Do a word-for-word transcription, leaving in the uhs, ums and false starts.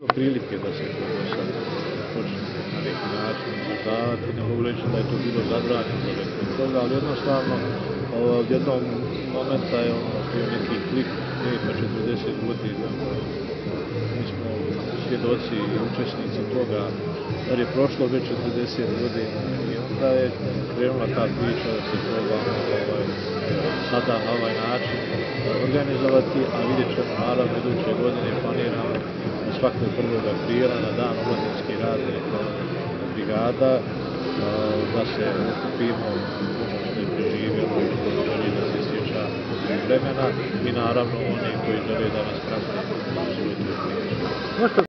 prilike da se to do sad počne na neki način izražavati. Ne mogu reći da je to bilo zabranjeno od toga, ali jednostavno od jednog momenta je ono bio neki klik, nije pa četrdeset godina. Mi smo svjedoci i učesnici toga, jer je prošlo već četrdeset godina i onda je krenula ta priča da se proba ovaj, sada na ovaj način organizovati, a vidjet ćemo naravno iduće godine planiramo svakog prvog aprila na dan omladinskih radnih brigada da se okupimo ono što je preživjelo i što želi da se sjeća vremena i naravno oni koji žele da nas prate u svoj toj priči.